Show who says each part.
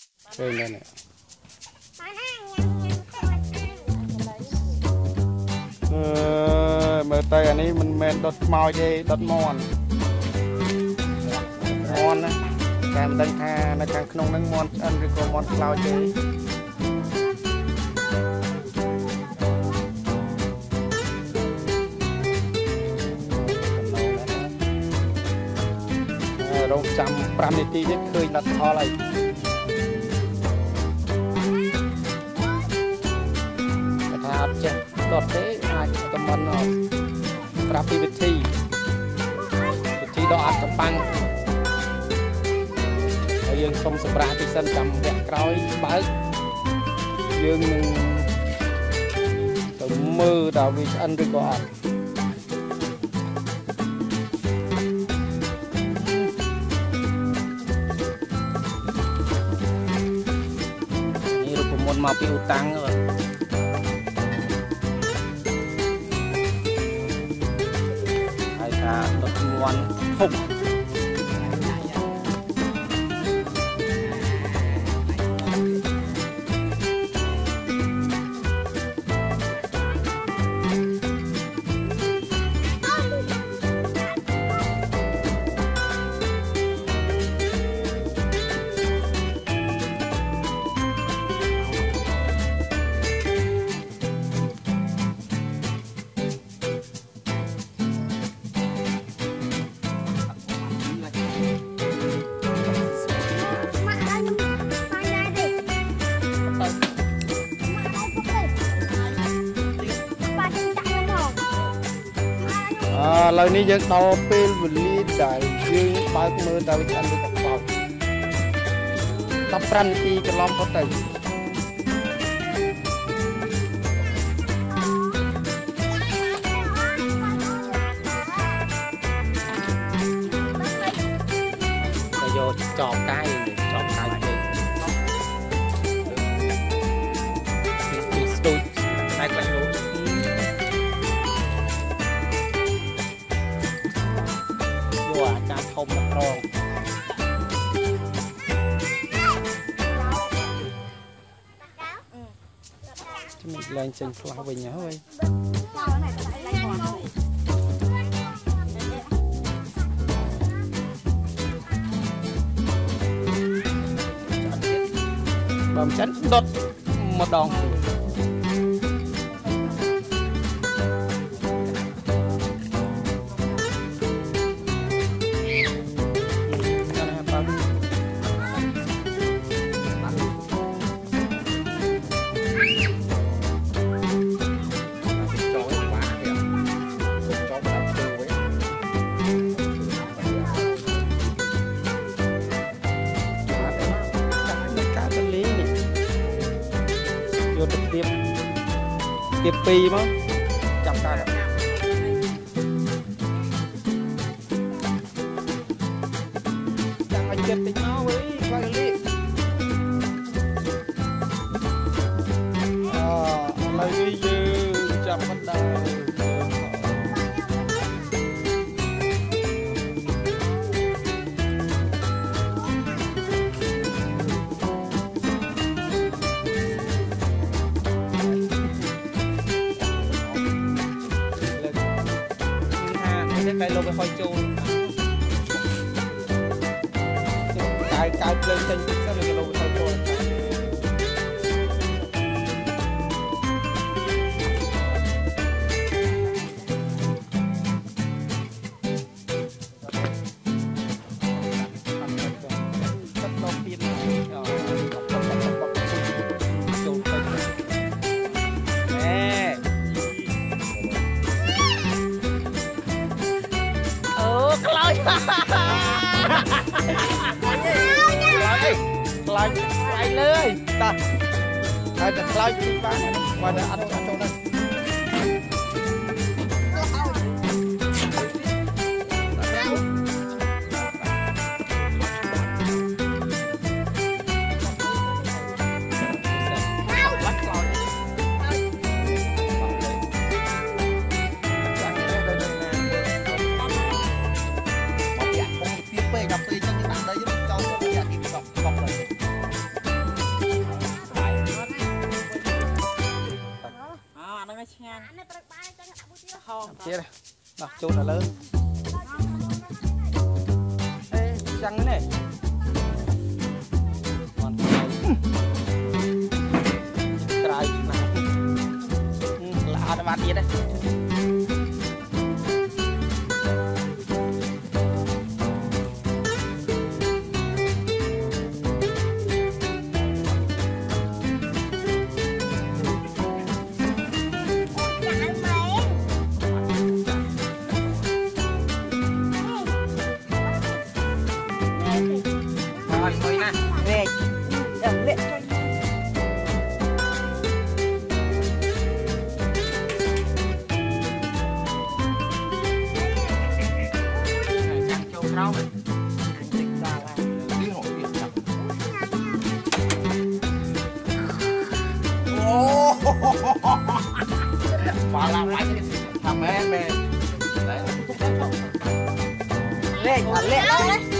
Speaker 1: Đây đây này. Mở tay anh ấy mình đốt mồi đi, đốt mòn. Mòn á. Cảm đang tha nó càng không nâng mòn ăn rồi có mòn lao chơi. Rong trăm pram đi tí khơi đặt kho lại. Thà chứ đọt thế ai tầm mòn nó pram đi vị thi đó ăn tập băng. Dương không sập ra thì sân cầm vẹn cõi bớt dương từ mưa đào vì ăn được có như được một màu piu tăng rồi hay là được ngoan hùng lời ní dân to pin vật lý đại dương bao mưa tao ăn được cọc cọc tập răn thì cái lom có tay vô chọn cái tôi tay quanh luôn không đặt rong mình lên chân flower về nhớ ơi bầm chắn đốt một đòn tiếp pi mà chọc ra rồi chẳng phải chết tính nó với quay đi lấy cái dư chọc bắt đầu cái lô cái khói chôn cái lên trên sẽ là cái lô cái khói chôn lại lưới ta ai đặt lại cái bán ngoài đã ăn trong đây chia đây nào chôn là lớn ê chăng thế này còn cái lạ nó bán gì đây về đừng lệ cho trắng châu rau này tính ra là đi hội việt chậm và làm máy thằng em về đấy lệ đó đấy